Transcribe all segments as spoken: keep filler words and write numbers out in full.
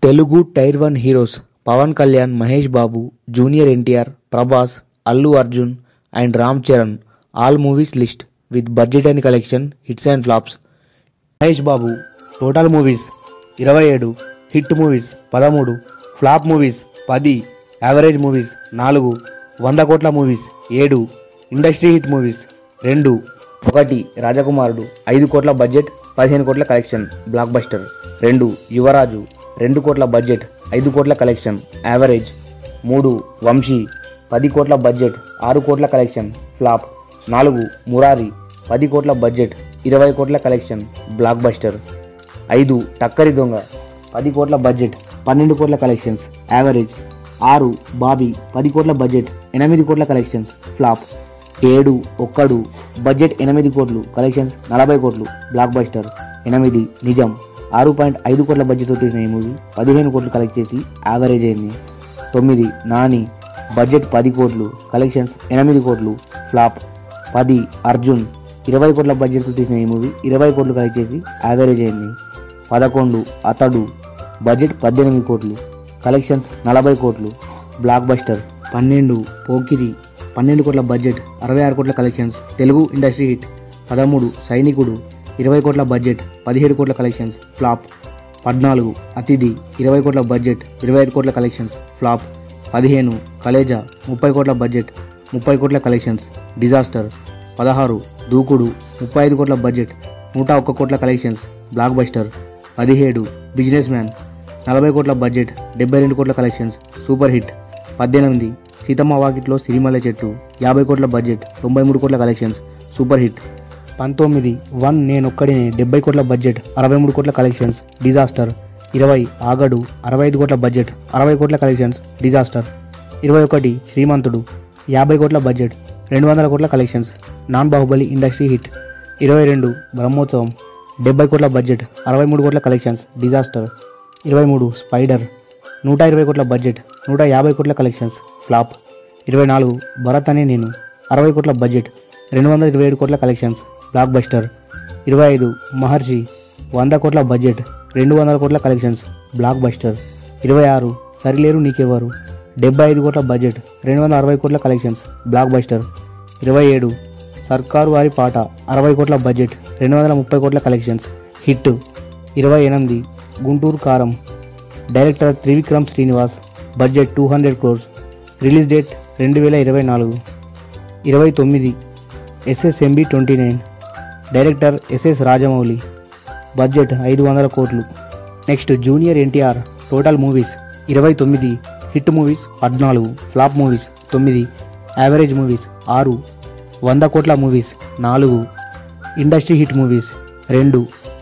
Telugu tier one heroes Pawan Kalyan, Mahesh Babu, junior NTR, Prabhas, Allu Arjun and Ram Charan all movies list with budget and collection, hits and flops. Mahesh Babu total movies ఇరవై ఏడు, hit movies పదమూడు, flop movies పది, average movies నాలుగు, వంద కోట్ల movies ఏడు, ఇండస్ట్రీ హిట్ మూవీస్ రెండు. ఒకటి రాజకుమారుడు ఐదు కోట్ల బడ్జెట్, పదిహేను కోట్ల కలెక్షన్, బ్లాక్ బస్టర్. రెండు యువరాజు రెండు కోట్ల బడ్జెట్, ఐదు కోట్ల కలెక్షన్, యావరేజ్. మూడు వంశీ పది కోట్ల బడ్జెట్, ఆరు కోట్ల కలెక్షన్, ఫ్లాప్. నాలుగు మురారి పది కోట్ల బడ్జెట్, ఇరవై కోట్ల కలెక్షన్, బ్లాక్ బస్టర్. ఐదు టక్కరి దొంగ పది కోట్ల బడ్జెట్, పన్నెండు కోట్ల కలెక్షన్స్, యావరేజ్. ఆరు బాబీ పది కోట్ల బడ్జెట్, ఎనిమిది కోట్ల కలెక్షన్స్, ఫ్లాప్. ఏడు ఒక్కడు బడ్జెట్ ఎనిమిది కోట్లు, కలెక్షన్స్ నలభై కోట్లు, బ్లాక్ బస్టర్. ఎనిమిది నిజం ఆరు పాయింట్ ఐదు కోట్ల బడ్జెట్తో తీసిన ఈ మూవీ పదిహేను కోట్లు కలెక్ట్ చేసి యావరేజ్ అయింది. తొమ్మిది నాని బడ్జెట్ పది కోట్లు, కలెక్షన్స్ ఎనిమిది కోట్లు, ఫ్లాప్. పది అర్జున్ ఇరవై కోట్ల బడ్జెట్తో తీసిన ఈ మూవీ ఇరవై కోట్లు కలెక్ట్ చేసి యావరేజ్ అయింది. పదకొండు అతడు బడ్జెట్ పద్దెనిమిది కోట్లు, కలెక్షన్స్ నలభై కోట్లు, బ్లాక్ బస్టర్. పన్నెండు పోకిరి పన్నెండు కోట్ల బడ్జెట్, అరవై ఆరు కోట్ల కలెక్షన్స్, తెలుగు ఇండస్ట్రీ హిట్. పదమూడు సైనికుడు ఇరవై కోట్ల బడ్జెట్, పదిహేడు కోట్ల కలెక్షన్స్, ఫ్లాప్. పద్నాలుగు అతిథి ఇరవై కోట్ల బడ్జెట్, ఇరవై ఐదు కోట్ల కలెక్షన్స్, ఫ్లాప్. పదిహేను కలేజా ముప్పై కోట్ల బడ్జెట్, ముప్పై కోట్ల కలెక్షన్స్, డిజాస్టర్. పదహారు దూకుడు ముప్పై ఐదు కోట్ల బడ్జెట్, నూట ఒక్క కోట్ల కలెక్షన్స్, బ్లాక్ బస్టర్. పదిహేడు బిజినెస్ మ్యాన్ నలభై కోట్ల బడ్జెట్, డెబ్బై రెండు కోట్ల కలెక్షన్స్, సూపర్ హిట్. పద్దెనిమిది సీతమ్మ వాకిట్లో సిరిమల్లె చెట్టు యాభై కోట్ల బడ్జెట్, తొంభై మూడు కోట్ల కలెక్షన్స్, సూపర్ హిట్. పంతొమ్మిది వన్ నేనొక్కడినే డెబ్బై కోట్ల బడ్జెట్, అరవై మూడు కోట్ల కలెక్షన్స్, డిజాస్టర్. ఇరవై ఆగడు అరవై ఐదు కోట్ల బడ్జెట్, అరవై కోట్ల కలెక్షన్స్, డిజాస్టర్. ఇరవై ఒకటి శ్రీమంతుడు యాభై కోట్ల బడ్జెట్, రెండు వందల కోట్ల collections, non Baahubali industry hit. ఇరవై రెండు బ్రహ్మోత్సవం డెబ్బై కోట్ల బడ్జెట్, అరవై మూడు కోట్ల కలెక్షన్స్, డిజాస్టర్. ఇరవై మూడు స్పైడర్ నూట ఇరవై కోట్ల బడ్జెట్, నూట యాభై కోట్ల కలెక్షన్స్, ఫ్లాప్. ఇరవై నాలుగు భరత్ అనే నేను అరవై కోట్ల బడ్జెట్, రెండు వందల ఇరవై ఏడు కోట్ల కలెక్షన్స్, బ్లాక్ బస్టర్. ఇరవై ఐదు మహర్షి వంద కోట్ల బడ్జెట్, రెండు వందల కోట్ల కలెక్షన్స్, బ్లాక్ బస్టర్. ఇరవై ఆరు సరిలేరు నీకెవరు డెబ్బై ఐదు కోట్ల బడ్జెట్, రెండు వందల అరవై కోట్ల కలెక్షన్స్, బ్లాక్ బస్టర్. ఇరవై ఏడు సర్కారు వారి పాట అరవై కోట్ల బడ్జెట్, రెండు వందల ముప్పై కోట్ల కలెక్షన్స్, హిట్. ఇరవై ఎనిమిది Guntur Kaaram director Trivikram Srinivas, budget two hundred crores, release date రెండు వేల ఇరవై నాలుగు. ఇరవై తొమ్మిది SSMB twenty nine director SS Rajamouli, budget ఐదు వందల కోట్లు. Next junior NTR total movies ఇరవై తొమ్మిది, హిట్ మూవీస్ పద్నాలుగు, ఫ్లాప్ మూవీస్ తొమ్మిది, యావరేజ్ మూవీస్ ఆరు, వంద కోట్ల మూవీస్ నాలుగు, ఇండస్ట్రీ హిట్ మూవీస్ రెండు.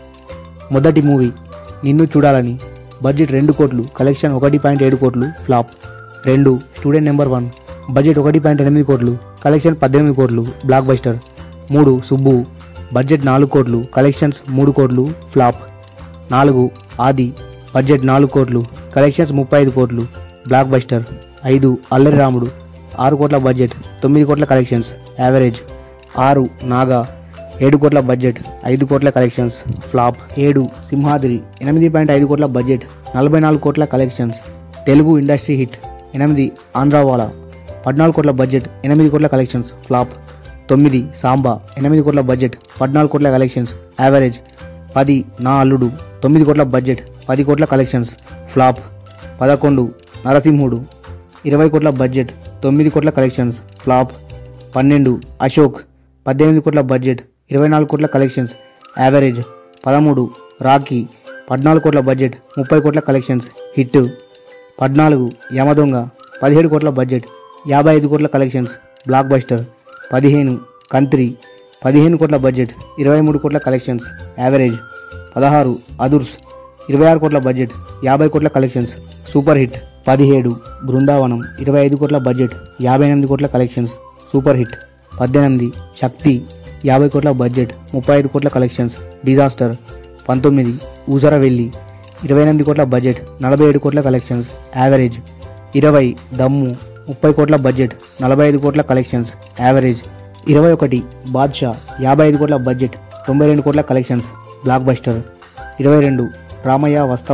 మొదటి మూవీ నిన్ను చూడాలని, బడ్జెట్ రెండు కోట్లు, కలెక్షన్ ఒకటి పాయింట్ ఏడు కోట్లు, ఫ్లాప్. రెండు స్టూడెంట్ నెంబర్ వన్ బడ్జెట్ ఒకటి పాయింట్ ఎనిమిది కోట్లు, కలెక్షన్ పద్దెనిమిది కోట్లు, బ్లాక్ బస్టర్. మూడు సుబ్బు బడ్జెట్ నాలుగు కోట్లు, కలెక్షన్స్ మూడు కోట్లు, ఫ్లాప్. నాలుగు ఆది బడ్జెట్ నాలుగు కోట్లు, కలెక్షన్స్ ముప్పై ఐదు కోట్లు, బ్లాక్ బస్టర్. ఐదు అల్లరి రాముడు ఆరు కోట్ల బడ్జెట్, తొమ్మిది కోట్ల కలెక్షన్స్, యావరేజ్. ఆరు నాగా ఏడు కోట్ల బడ్జెట్, ఐదు కోట్ల కలెక్షన్స్, ఫ్లాప్. ఏడు సింహాద్రి ఎనిమిది పాయింట్ ఐదు కోట్ల బడ్జెట్, నలభై నాలుగు కోట్ల కలెక్షన్స్, తెలుగు ఇండస్ట్రీ హిట్. ఎనిమిది ఆంధ్రావాలా పద్నాలుగు కోట్ల బడ్జెట్, ఎనిమిది కోట్ల కలెక్షన్స్, ఫ్లాప్. తొమ్మిది సాంబా ఎనిమిది కోట్ల బడ్జెట్, పద్నాలుగు కోట్ల కలెక్షన్స్, యావరేజ్. పది నా అల్లుడు తొమ్మిది కోట్ల బడ్జెట్, పది కోట్ల కలెక్షన్స్, ఫ్లాప్. పదకొండు నరసింహుడు ఇరవై కోట్ల బడ్జెట్, తొమ్మిది కోట్ల కలెక్షన్స్, ఫ్లాప్. పన్నెండు అశోక్ పద్దెనిమిది కోట్ల బడ్జెట్, ఇరవై నాలుగు కోట్ల కలెక్షన్స్, యావరేజ్. పదమూడు రాకీ పద్నాలుగు కోట్ల బడ్జెట్, ముప్పై కోట్ల కలెక్షన్స్, హిట్. పద్నాలుగు యమదొంగ పదిహేడు కోట్ల బడ్జెట్, యాభై ఐదు కోట్ల కలెక్షన్స్, బ్లాక్ బస్టర్. పదిహేను కంత్రి పదిహేను కోట్ల బడ్జెట్, ఇరవై మూడు కోట్ల కలెక్షన్స్, యావరేజ్. పదహారు అదుర్స్ ఇరవై ఆరు కోట్ల బడ్జెట్, యాభై కోట్ల కలెక్షన్స్, సూపర్ హిట్. పదిహేడు బృందావనం ఇరవై ఐదు కోట్ల బడ్జెట్, యాభై ఎనిమిది కోట్ల కలెక్షన్స్, సూపర్ హిట్. పద్దెనిమిది శక్తి యాభై కోట్ల బడ్జెట్, ముప్పై ఐదు కోట్ల కలెక్షన్స్, డిజాస్టర్. పంతొమ్మిది ఊసరవెల్లి ఇరవై ఎనిమిది కోట్ల బడ్జెట్, నలభై ఏడు కోట్ల కలెక్షన్స్, యావరేజ్. ఇరవై దమ్ము ముప్పై కోట్ల బడ్జెట్, నలభై ఐదు కోట్ల కలెక్షన్స్, యావరేజ్. ఇరవై ఒకటి బాద్షా యాభై ఐదు కోట్ల బడ్జెట్, తొంభై రెండు కోట్ల కలెక్షన్స్, బ్లాక్ బస్టర్. ఇరవై రెండు రామయ్య వస్తవయ్య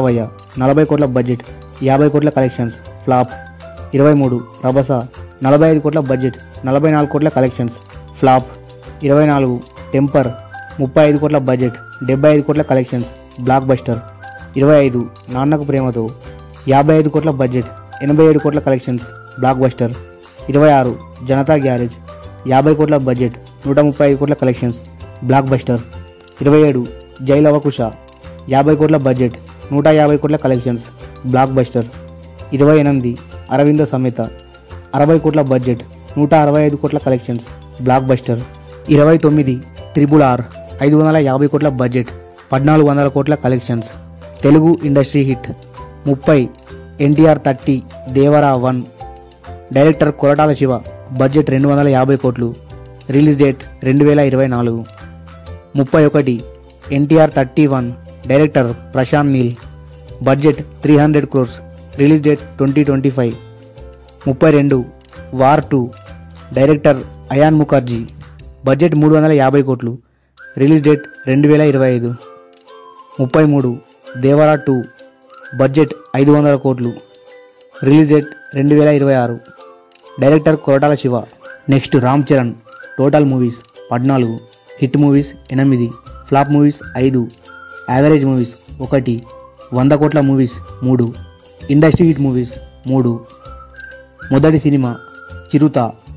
నలభై కోట్ల బడ్జెట్, యాభై కోట్ల కలెక్షన్స్ ఫ్లాప్. ఇరవై మూడు రభస నలభై ఐదు కోట్ల బడ్జెట్, నలభై నాలుగు కోట్ల కలెక్షన్స్ ఫ్లాప్. ఇరవై నాలుగు టెంపర్ ముప్పై ఐదు కోట్ల బడ్జెట్, డెబ్బై ఐదు కోట్ల కలెక్షన్స్ బ్లాక్ బస్టర్. ఇరవై ఐదు నాన్నకు ప్రేమతో యాభై ఐదు కోట్ల బడ్జెట్, ఎనభై ఏడు కోట్ల కలెక్షన్స్ బ్లాక్ బస్టర్. ఇరవై ఆరు జనతా గ్యారేజ్ యాభై కోట్ల బడ్జెట్, నూట ముప్పై ఐదు కోట్ల కలెక్షన్స్ బ్లాక్ బస్టర్. ఇరవై ఏడు జై లవకుశ యాభై కోట్ల బడ్జెట్, నూట యాభై కోట్ల కలెక్షన్స్ బ్లాక్ బస్టర్. ఇరవై ఎనిమిది అరవింద సమేత అరవై కోట్ల బడ్జెట్, నూట అరవై ఐదు కోట్ల కలెక్షన్స్ బ్లాక్ బస్టర్. ఇరవై తొమ్మిది త్రిబుల్ ఆర్ ఐదు వందల యాభై కోట్ల బడ్జెట్, పద్నాలుగు వందల కోట్ల కలెక్షన్స్ తెలుగు ఇండస్ట్రీ హిట్. ముప్పై NTR thirty Devara one director Koratala Siva, budget రెండు వందల యాభై కోట్లు, రిలీజ్ డేట్ రెండు వేల ఇరవై నాలుగు. ముప్పై ఒకటి NTR thirty one director Prashanth Neel, budget three hundred crores, release date twenty twenty five. ముప్పై రెండు war two director Ayan Mukerji, budget మూడు వందల యాభై కోట్లు, రిలీజ్ డేట్ రెండు వేల ఇరవై ఐదు. ముప్పై మూడు దేవరా టూ బడ్జెట్ ఐదు వందల కోట్లు, రిలీజ్ డేట్ రెండు వేల ఇరవై ఆరు, director Koratala Siva. Next Ram Charan total movies పద్నాలుగు, హిట్ మూవీస్ ఎనిమిది, ఫ్లాప్ మూవీస్ ఐదు, యావరేజ్ మూవీస్ ఒకటి, వంద కోట్ల మూవీస్ మూడు, ఇండస్ట్రీ హిట్ మూవీస్ మూడు. మొదటి సినిమా చిరుత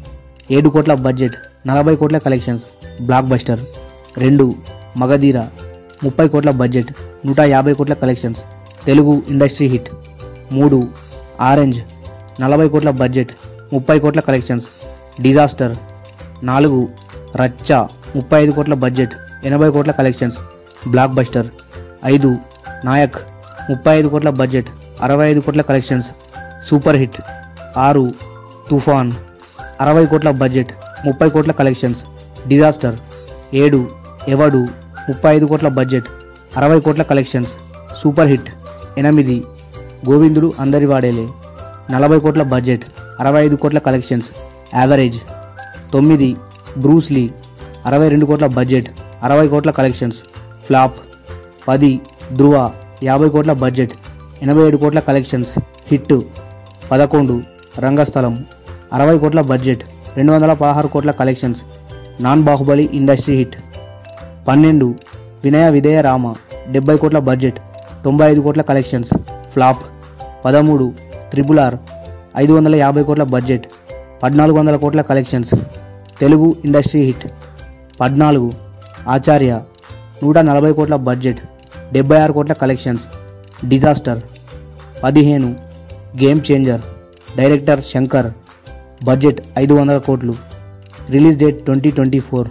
ఏడు కోట్ల బడ్జెట్, నలభై కోట్ల కలెక్షన్స్ బ్లాక్ బస్టర్. రెండు మగధీర ముప్పై కోట్ల బడ్జెట్, నూట యాభై కోట్ల కలెక్షన్స్ తెలుగు ఇండస్ట్రీ హిట్. మూడు ఆరెంజ్ నలభై కోట్ల బడ్జెట్, ముప్పై కోట్ల కలెక్షన్స్ డిజాస్టర్. నాలుగు రచ్చ ముప్పై ఐదు కోట్ల బడ్జెట్, ఎనభై కోట్ల కలెక్షన్స్ బ్లాక్ బస్టర్. ఐదు నాయక్ ముప్పై ఐదు కోట్ల బడ్జెట్, అరవై ఐదు కోట్ల కలెక్షన్స్ సూపర్ హిట్. ఆరు తుఫాన్ అరవై కోట్ల బడ్జెట్, ముప్పై కోట్ల కలెక్షన్స్ డిజాస్టర్. ఏడు ఎవడు ముప్పై ఐదు కోట్ల బడ్జెట్, అరవై కోట్ల కలెక్షన్స్ సూపర్ హిట్. ఎనిమిది గోవిందుడు అందరి వాడేలే నలభై కోట్ల బడ్జెట్, అరవై ఐదు కోట్ల కలెక్షన్స్ యావరేజ్. తొమ్మిది బ్రూస్లీ అరవై రెండు కోట్ల బడ్జెట్, అరవై కోట్ల కలెక్షన్స్ ఫ్లాప్. పది ధృవ యాభై కోట్ల బడ్జెట్, ఎనభై ఏడు కోట్ల కలెక్షన్స్ హిట్. పదకొండు రంగస్థలం అరవై కోట్ల బడ్జెట్, రెండు వందల పదహారు కోట్ల collections non Baahubali industry hit. పన్నెండు వినయ విధేయ రామ డెబ్బై కోట్ల బడ్జెట్, తొంభై ఐదు కోట్ల కలెక్షన్స్ ఫ్లాప్. పదమూడు త్రిబుల్ ఆర్ ఐదు వందల యాభై కోట్ల బడ్జెట్, పద్నాలుగు వందల కోట్ల కలెక్షన్స్ తెలుగు ఇండస్ట్రీ హిట్. పద్నాలుగు ఆచార్య నూట నలభై కోట్ల బడ్జెట్, డెబ్బై ఆరు కోట్ల కలెక్షన్స్ డిజాస్టర్. పదిహేను game changer director Shankar, budget ఐదు వందల కోట్లు, release date twenty twenty four.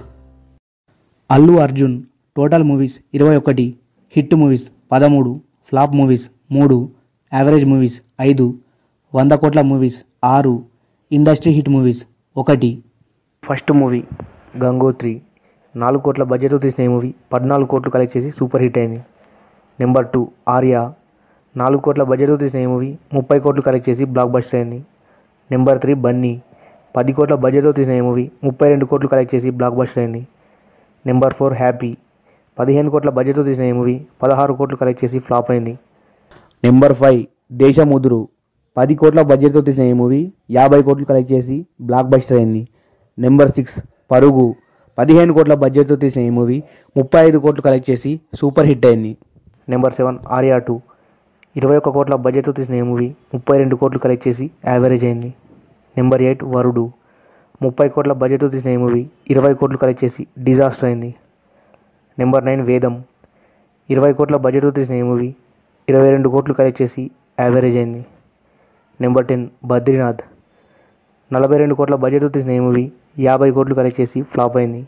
Allu Arjun total movies ఇరవై ఒకటి, హిట్ మూవీస్ పదమూడు, ఫ్లాప్ మూవీస్ మూడు, యావరేజ్ మూవీస్ ఐదు, వంద కోట్ల మూవీస్ ఆరు, ఇండస్ట్రీ హిట్ మూవీస్ ఒకటి. ఫస్ట్ మూవీ గంగోత్రి నాలుగు కోట్ల బడ్జెట్తో తీసిన ఈ మూవీ పద్నాలుగు కోట్లు కలెక్ట్ చేసి సూపర్ హిట్ అయింది. నెంబర్ టూ ఆర్య నాలుగు కోట్ల బడ్జెట్తో తీసిన ఈ మూవీ ముప్పై కోట్లు కలెక్ట్ చేసి బ్లాక్ బస్టర్ అయింది. నెంబర్ త్రీ బన్నీ పది కోట్ల బడ్జెట్తో తీసిన ఈ మూవీ ముప్పై రెండు కోట్లు కలెక్ట్ చేసి బ్లాక్ బస్టర్ అయింది. నెంబర్ ఫోర్ హ్యాపీ పదిహేను కోట్ల బడ్జెట్తో తీసిన ఈ మూవీ పదహారు కోట్లు కలెక్ట్ చేసి ఫ్లాప్ అయింది. నెంబర్ ఫైవ్ దేశముద్రు పది కోట్ల బడ్జెట్తో తీసిన ఈ మూవీ యాభై కోట్లు కలెక్ట్ చేసి బ్లాక్ బస్టర్ అయింది. నెంబర్ సిక్స్ పరుగు పదిహేను కోట్ల బడ్జెట్తో తీసిన ఈ మూవీ ముప్పై ఐదు కోట్లు కలెక్ట్ చేసి సూపర్ హిట్ అయింది. నెంబర్ సెవెన్ ఆర్యా టూ ఇరవై ఒక్క కోట్ల బడ్జెట్తో తీసిన ఈ మూవీ ముప్పై రెండు కోట్లు కలెక్ట్ చేసి యావరేజ్ అయింది. నెంబర్ ఎయిట్ వరుడు ముప్పై కోట్ల బడ్జెట్తో తీసిన ఈ మూవీ ఇరవై కోట్లు కలెక్ట్ చేసి డిజాస్టర్ అయింది. నెంబర్ నైన్ వేదం ఇరవై కోట్ల బడ్జెట్తో తీసిన ఈ మూవీ ఇరవై రెండు కోట్లు కలెక్ట్ చేసి యావరేజ్ అయింది. నెంబర్ టెన్ బద్రీనాథ్ నలభై రెండు కోట్ల బడ్జెట్తో తీసిన ఈ మూవీ యాభై కోట్లు కలెక్ట్ చేసి ఫ్లాప్ అయింది.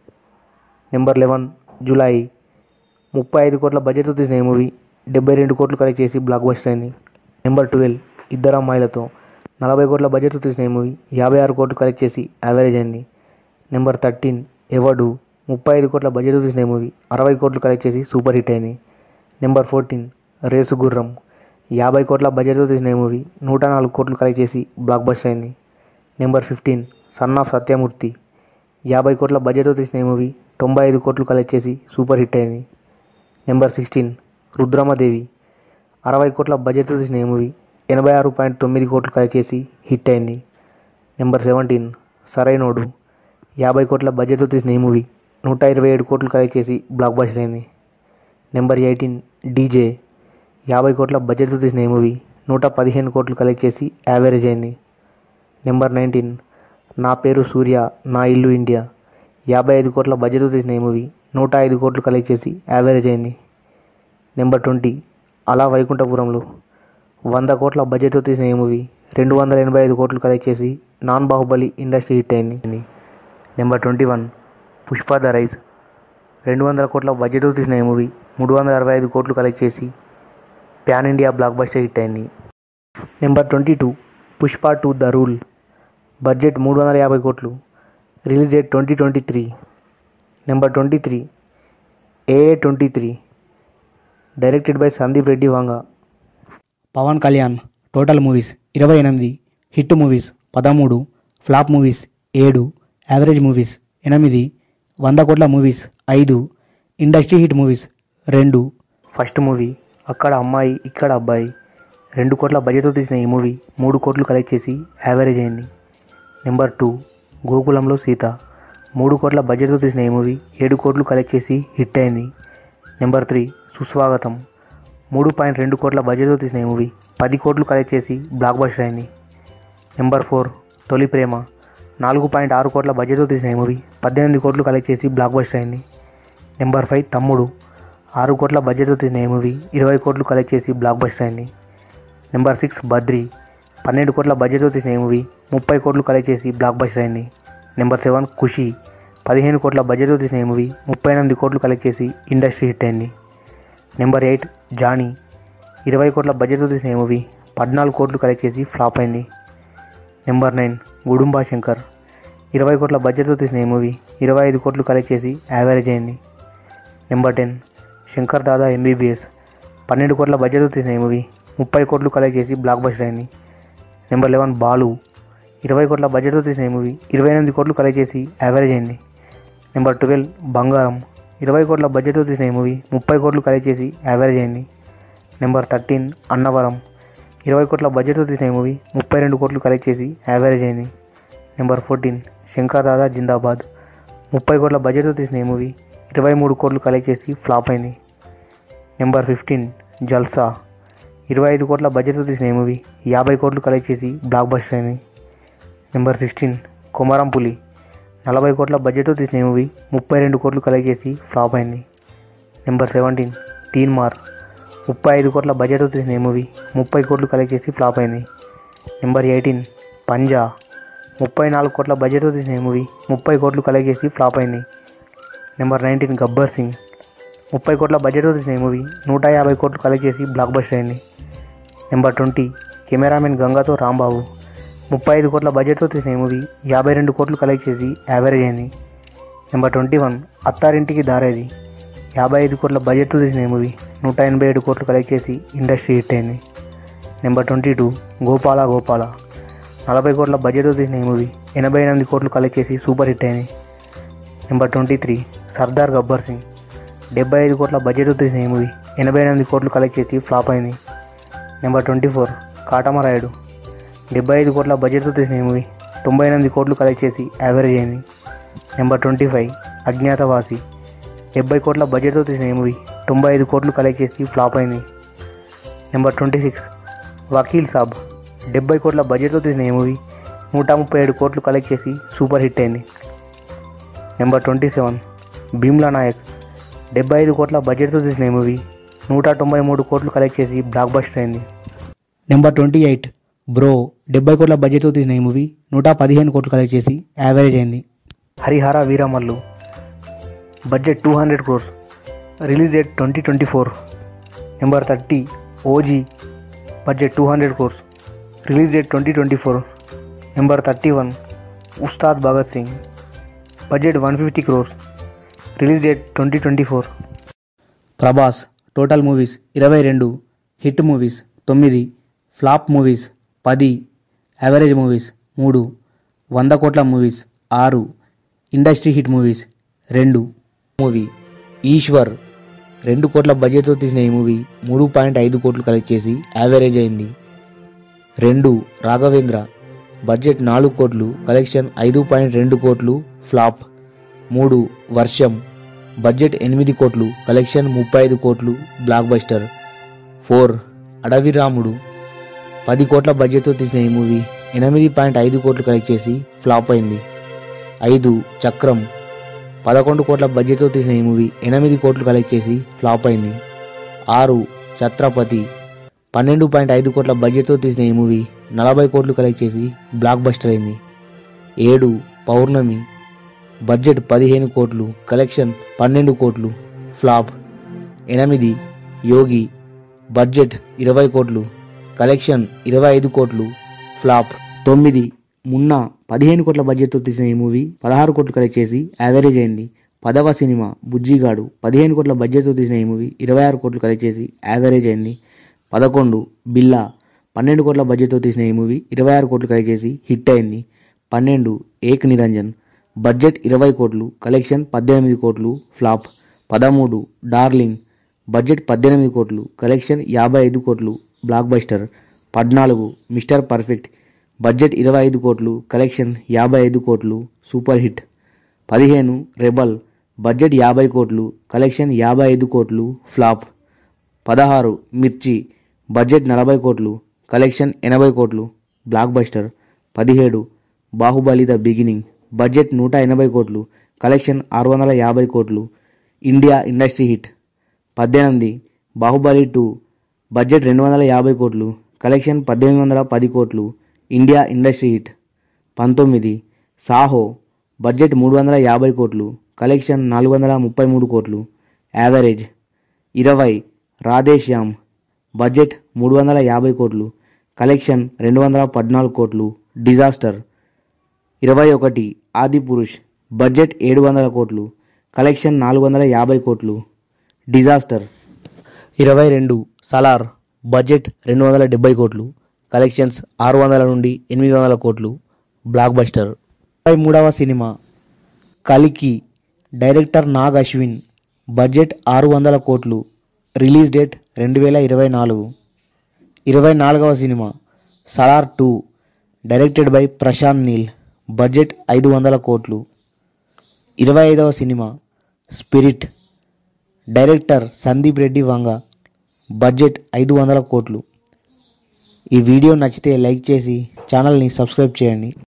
నెంబర్ లెవెన్ జులై ముప్పై ఐదు కోట్ల బడ్జెట్తో తీసిన ఈ మూవీ డెబ్బై రెండు కోట్లు కలెక్ట్ చేసి బ్లాక్ బస్టర్ అయింది. నెంబర్ ట్వెల్వ్ ఇద్దరు అమ్మాయిలతో నలభై కోట్ల బడ్జెట్తో తీసిన ఈ మూవీ యాభై ఆరు కోట్లు కలెక్ట్ చేసి యావరేజ్ అయింది. నెంబర్ థర్టీన్ ఎవడు ముప్పై ఐదు కోట్ల బడ్జెట్తో తీసిన ఈ మూవీ అరవై కోట్లు కలెక్ట్ చేసి సూపర్ హిట్ అయింది. నెంబర్ ఫోర్టీన్ రేసు గుర్రం యాభై కోట్ల బడ్జెట్తో తీసిన ఈ మూవీ నూట నాలుగు కోట్లు కలెక్ట్ చేసి బ్లాక్ బస్టర్ అయింది. Number fifteen son of Satyamurthy యాభై కోట్ల బడ్జెట్తో తీసిన ఈ మూవీ తొంభై ఐదు కోట్లు కలెక్ట్ చేసి సూపర్ హిట్ అయింది. నెంబర్ సిక్స్టీన్ రుద్రమదేవి అరవై కోట్ల బడ్జెట్తో తీసిన ఈ మూవీ ఎనభై ఆరు పాయింట్ తొమ్మిది కోట్లు కలెక్ట్ చేసి హిట్ అయింది. Number seventeen Sarrainodu. యాభై కోట్ల బడ్జెట్తో తీసిన ఈ మూవీ నూట ఇరవై ఏడు కోట్లు కలెక్ట్ చేసి బ్లాక్ బస్టర్ అయింది. Number eighteen DJ. యాభై కోట్ల బడ్జెట్తో తీసిన ఈ మూవీ నూట పదిహేను కోట్లు కలెక్ట్ చేసి యావరేజ్ అయింది. నెంబర్ నైన్టీన్ నా పేరు సూర్య నా ఇల్లు ఇండియా. యాభై ఐదు కోట్ల బడ్జెట్తో తీసిన ఈ మూవీ నూట ఐదు కోట్లు కలెక్ట్ చేసి యావరేజ్ అయింది. నెంబర్ ట్వంటీ అలా వైకుంఠపురంలో. వంద కోట్ల బడ్జెట్తో తీసిన ఈ మూవీ రెండు వందల ఎనభై ఐదు కోట్లు కలెక్ట్ చేసి నాన్ బాహుబలి ఇండస్ట్రీ హిట్ అయింది. Number twenty one Pushpa the rise. రెండు వందల కోట్ల బడ్జెట్తో తీసిన ఈ మూవీ మూడు వందల అరవై ఐదు కోట్లు కలెక్ట్ చేసి pan India blockbuster hit అయింది. Number twenty two Pushpa two the rule. Budget మూడు వందల యాభై కోట్లు. Release date twenty twenty three. Number twenty three AA twenty three. Directed by Sandeep Reddy Vanga. Pawan Kalyan. Total movies ఇరవై ఎనిమిది. హిట్ మూవీస్ పదమూడు. ఫ్లాప్ మూవీస్ ఏడు. Average movies ఎనిమిది. వంద కోట్ల మూవీస్ ఐదు. ఇండస్ట్రీ హిట్ మూవీస్ రెండు. ఫస్ట్ మూవీ అక్కడ అమ్మాయి ఇక్కడ అబ్బాయి. రెండు కోట్ల బడ్జెట్తో తీసిన ఈ మూవీ మూడు కోట్లు కలెక్ట్ చేసి యావరేజ్ అయింది. నెంబర్ టూ గోకులంలో సీత. మూడు కోట్ల బడ్జెట్తో తీసిన ఈ మూవీ ఏడు కోట్లు కలెక్ట్ చేసి హిట్ అయింది. నెంబర్ త్రీ సుస్వాగతం. మూడు పాయింట్ రెండు కోట్ల బడ్జెట్తో తీసిన ఈ మూవీ పది కోట్లు కలెక్ట్ చేసి బ్లాక్ బస్టర్ అయింది. Number four Tholi Prema. నాలుగు పాయింట్ ఆరు కోట్ల బడ్జెట్తో తీసిన ఈ మూవీ పద్దెనిమిది కోట్లు కలెక్ట్ చేసి బ్లాక్ బస్టర్ అయింది. Number five Thammudu. ఆరు కోట్ల బడ్జెట్తో తీసిన ఈ మూవీ ఇరవై కోట్లు కలెక్ట్ చేసి బ్లాక్ బస్టర్ అయింది. Number six Badri. పన్నెండు కోట్ల బడ్జెట్తో తీసిన ఈ మూవీ ముప్పై కోట్లు కలెక్ట్ చేసి బ్లాక్ బస్టర్ అయింది. Number seven Kushi. పదిహేను కోట్ల బడ్జెట్తో తీసిన ఈ మూవీ ముప్పై ఎనిమిది కోట్లు కలెక్ట్ చేసి ఇండస్ట్రీ హిట్ అయింది. Number eight Johnny. ఇరవై కోట్ల బడ్జెట్తో తీసిన ఈ మూవీ పద్నాలుగు కోట్లు కలెక్ట్ చేసి ఫ్లాప్ అయింది. Number nine Gudumba Shankar. ఇరవై కోట్ల బడ్జెట్తో తీసిన ఈ మూవీ ఇరవై ఐదు కోట్లు కలెక్ట్ చేసి యావరేజ్ అయింది. Number ten Shankar Dada MBBS. పన్నెండు కోట్ల బడ్జెట్తో తీసిన ఈ మూవీ ముప్పై కోట్లు కలెక్ట్ చేసి బ్లాక్ బస్టర్ అయింది. Number eleven Balu. ఇరవై కోట్ల బడ్జెట్తో తీసిన ఈ మూవీ ఇరవై ఎనిమిది కోట్లు కలెక్ట్ చేసి యావరేజ్ అయింది. నెంబర్ ట్వెల్వ్ బంగారం. ఇరవై కోట్ల బడ్జెట్తో తీసిన ఈ మూవీ ముప్పై కోట్లు కలెక్ట్ చేసి యావరేజ్ అయింది. Number thirteen Annavaram. ఇరవై కోట్ల బడ్జెట్తో తీసిన ఈ మూవీ ముప్పై రెండు కోట్లు కలెక్ట్ చేసి యావరేజ్ అయింది. Number fourteen Shankar Dada Zindabad. ముప్పై కోట్ల బడ్జెట్తో తీసిన ఈ మూవీ ఇరవై మూడు కోట్లు కలెక్ట్ చేసి ఫ్లాప్ అయింది. Number fifteen Jalsa. ఇరవై ఐదు కోట్ల బడ్జెట్తో తీసిన ఈ మూవీ యాభై కోట్లు కలెక్ట్ చేసి బ్లాక్ బస్టర్ అయింది. Number sixteen Komaram Puli. నలభై కోట్ల బడ్జెట్తో తీసిన ఈ మూవీ ముప్పై రెండు కోట్లు కలెక్ట్ చేసి ఫ్లాప్ అయింది. నెంబర్ సెవెంటీన్ తీన్ మార్. ముప్పై ఐదు కోట్ల బడ్జెట్తో తీసిన ఈ మూవీ ముప్పై కోట్లు కలెక్ట్ చేసి ఫ్లాప్ అయింది. Number eighteen Panjaa. ముప్పై నాలుగు కోట్ల బడ్జెట్తో తీసిన ఈ మూవీ ముప్పై కోట్లు కలెక్ట్ చేసి ఫ్లాప్ అయింది. Number nineteen Gabbar Singh. ముప్పై కోట్ల బడ్జెట్తో తీసిన ఈ మూవీ నూట యాభై కోట్లు కలెక్ట్ చేసి బ్లాక్ బస్టర్ అయింది. నెంబర్ ట్వంటీ కెమెరామెన్ గంగాతో రాంబాబు. ముప్పై ఐదు కోట్ల బడ్జెట్తో తీసిన ఈ మూవీ యాభై రెండు కోట్లు కలెక్ట్ చేసి యావరేజ్ అయింది. Number twenty one Attarintiki Daredi. యాభై ఐదు కోట్ల బడ్జెట్తో తీసిన ఈ మూవీ నూట ఎనభై ఏడు కోట్లు కలెక్ట్ చేసి ఇండస్ట్రీ హిట్ అయింది. Number twenty two Gopala Gopala. నలభై కోట్ల బడ్జెట్తో తీసిన ఈ మూవీ ఎనభై ఎనిమిది కోట్లు కలెక్ట్ చేసి సూపర్ హిట్ అయింది. Number twenty three Sardaar Gabbar Singh. డెబ్బై ఐదు కోట్ల బడ్జెట్తో తీసిన ఈ మూవీ ఎనభై ఎనిమిది కోట్లు కలెక్ట్ చేసి ఫ్లాప్ అయింది. Number twenty four Katamarayudu. డెబ్బై ఐదు కోట్ల బడ్జెట్తో తీసిన ఈ మూవీ తొంభై ఎనిమిది కోట్లు కలెక్ట్ చేసి యావరేజ్ అయింది. Number twenty five Agnyaathavaasi. డెబ్బై కోట్ల బడ్జెట్తో తీసిన ఈ మూవీ తొంభై ఐదు కోట్లు కలెక్ట్ చేసి ఫ్లాప్ అయింది. Number twenty six Vakeel Saab. డెబ్బై కోట్ల బడ్జెట్తో తీసిన ఈ మూవీ నూట ముప్పై ఏడు కోట్లు కలెక్ట్ చేసి సూపర్ హిట్ అయింది. Number twenty seven Bheemla Nayak. డెబ్బై ఐదు కోట్ల బడ్జెట్తో తీసిన ఈ మూవీ నూట తొంభై మూడు కోట్లు కలెక్ట్ చేసి బ్లాక్ బస్టర్ అయింది. Number twenty eight Bro. డెబ్బై కోట్ల బడ్జెట్తో తీసిన ఈ మూవీ నూట పదిహేను కోట్లు కలెక్ట్ చేసి యావరేజ్ అయింది. Harihara Veeramallu. Budget two hundred crores. Release date twenty twenty four. Number thirty OG. Budget two hundred crores. Release date twenty twenty four. Number thirty one Ustaad Bhagat Singh. Budget one fifty crores. Release date twenty twenty four. Prabhas. Total movies ఇరవై రెండు. Hit movies తొమ్మిది. Flop movies పది. Average movies మూడు. వంద కోట్ల movies ఆరు. Industry hit movies రెండు. Movie Eeshwar. రెండు కోట్ల బడ్జెట్తో తీసిన ఈ మూవీ మూడు పాయింట్ ఐదు కోట్లు కలెక్ట్ చేసి యావరేజ్ అయింది. రెండు రాఘవేంద్ర బడ్జెట్ నాలుగు కోట్లు, కలెక్షన్ ఐదు పాయింట్ రెండు కోట్లు, ఫ్లాప్. మూడు వర్షం బడ్జెట్ ఎనిమిది కోట్లు, కలెక్షన్ ముప్పై ఐదు కోట్లు, బ్లాక్ బస్టర్. ఫోర్ అడవి రాముడు పది కోట్ల బడ్జెట్తో తీసిన ఈ మూవీ ఎనిమిది పాయింట్ ఐదు కోట్లు కలెక్ట్ చేసి ఫ్లాప్ అయింది. ఐదు చక్రం పదకొండు కోట్ల బడ్జెట్తో తీసిన ఈ మూవీ ఎనిమిది కోట్లు కలెక్ట్ చేసి ఫ్లాప్ అయింది. ఆరు ఛత్రపతి పన్నెండు పాయింట్ ఐదు కోట్ల బడ్జెట్తో తీసిన ఈ మూవీ నలభై కోట్లు కలెక్ట్ చేసి బ్లాక్ బస్టర్ అయింది. ఏడు పౌర్ణమి బడ్జెట్ పదిహేను కోట్లు, కలెక్షన్ పన్నెండు కోట్లు, ఫ్లాప్. ఎనిమిది యోగి బడ్జెట్ ఇరవై కోట్లు, కలెక్షన్ ఇరవై ఐదు కోట్లు, ఫ్లాప్. తొమ్మిది మున్నా పదిహేను కోట్ల బడ్జెట్తో తీసిన ఈ మూవీ పదహారు కోట్లు కలెక్ట్ చేసి యావరేజ్ అయింది. పదవ సినిమా బుజ్జిగాడు పదిహేను కోట్ల బడ్జెట్తో తీసిన ఈ మూవీ ఇరవై ఆరు కోట్లు కలెక్ట్ చేసి యావరేజ్ అయింది. పదకొండు బిల్లా పన్నెండు కోట్ల బడ్జెట్తో తీసిన ఈ మూవీ ఇరవై ఆరు కోట్లు కలెక్ట్ చేసి హిట్ అయింది. పన్నెండు ఏక్ నిరంజన్ బడ్జెట్ ఇరవై కోట్లు, కలెక్షన్ పద్దెనిమిది కోట్లు, ఫ్లాప్. పదమూడు డార్లింగ్ బడ్జెట్ పద్దెనిమిది కోట్లు, కలెక్షన్ యాభై ఐదు కోట్లు, బ్లాక్ బస్టర్. పద్నాలుగు మిస్టర్ పర్ఫెక్ట్ బడ్జెట్ ఇరవై ఐదు కోట్లు, కలెక్షన్ యాభై ఐదు కోట్లు, సూపర్ హిట్. పదిహేను రెబల్ బడ్జెట్ యాభై కోట్లు, కలెక్షన్ యాభై ఐదు కోట్లు, ఫ్లాప్. పదహారు మిర్చి బడ్జెట్ నలభై కోట్లు, కలెక్షన్ ఎనభై కోట్లు, బ్లాక్ బస్టర్. పదిహేడు బాహుబలి ద బిగినింగ్ బడ్జెట్ నూట ఎనభై కోట్లు, కలెక్షన్ ఆరు వందల యాభై కోట్లు, ఇండియా ఇండస్ట్రీ హిట్. పద్దెనిమిది బాహుబలి టూ బడ్జెట్ రెండు వందల యాభై కోట్లు, కలెక్షన్ పద్దెనిమిది వందల పది కోట్లు, ఇండియా ఇండస్ట్రీ హిట్. పంతొమ్మిది సాహో బడ్జెట్ మూడు వందల యాభై కోట్లు, కలెక్షన్ నాలుగు వందల ముప్పై మూడు కోట్లు, యావరేజ్. ఇరవై రాధేశ్యామ్ బడ్జెట్ మూడు వందల యాభై కోట్లు, కలెక్షన్ రెండు వందల పద్నాలుగు కోట్లు, డిజాస్టర్. ఇరవై ఒకటి ఆదిపురుష్ బడ్జెట్ ఏడు వందల కోట్లు, కలెక్షన్ నాలుగు వందల యాభై కోట్లు, డిజాస్టర్. ఇరవై రెండు సలార్ బడ్జెట్ రెండు వందల డెబ్బై కోట్లు, కలెక్షన్స్ ఆరు వందల నుండి ఎనిమిది వందల కోట్లు, బ్లాక్ బస్టర్. ఇరవై మూడవ సినిమా కలికి డైరెక్టర్ నాగ్ అశ్విన్ బడ్జెట్ ఆరు వందల కోట్లు, రిలీజ్ డేట్ రెండు వేల ఇరవై నాలుగు. ఇరవై నాలుగవ సినిమా Salaar two directed by Prashanth Neel budget ఐదు వందల కోట్లు. ఇరవై ఐదవ సినిమా Spirit director Sandeep Reddy Vanga budget ఐదు వందల కోట్లు. ఈ వీడియో నచ్చితే లైక్ చేసి ఛానల్ని సబ్స్క్రైబ్ చేయండి.